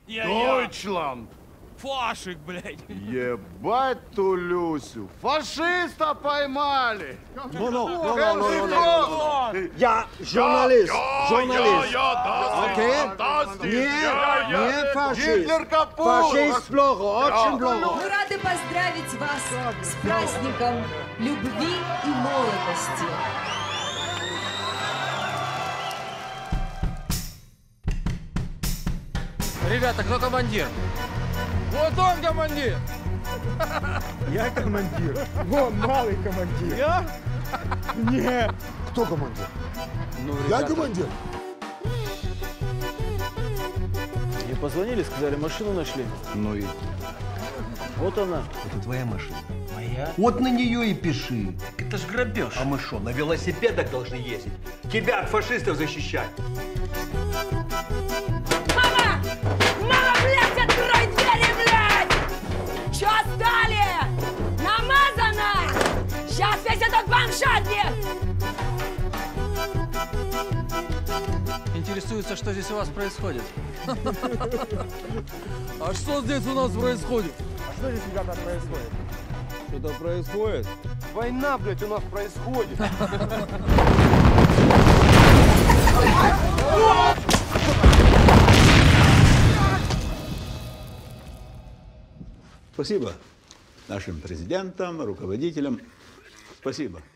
Дойчланд. Фашик, блядь. Ебать ту Люсю. Фашиста поймали. Я журналист. Журналист. Окей? Не фашист. Гитлер капут. Фашист плохо, очень плохо. Мы рады поздравить вас с праздником любви и молодости. Ребята, кто командир? Вот он командир. Я командир. Вон, малый командир. Я? Не. Кто командир? Ну, Я командир. Мне позвонили, сказали, машину нашли. Ну и? Вот она. Это твоя машина. Моя? Вот на нее и пиши. Это ж грабеж. А мы что, на велосипедах должны ездить? Тебя от фашистов защищать? Мама! Мама, блядь, открой двери, блядь! Чё стали? Намазано! Сейчас весь этот бомжатник! Интересуется, что здесь у вас происходит. А что здесь у нас происходит? А что здесь, ребята, происходит? Что-то происходит? Война, блядь, у нас происходит. Спасибо нашим президентам, руководителям. Спасибо.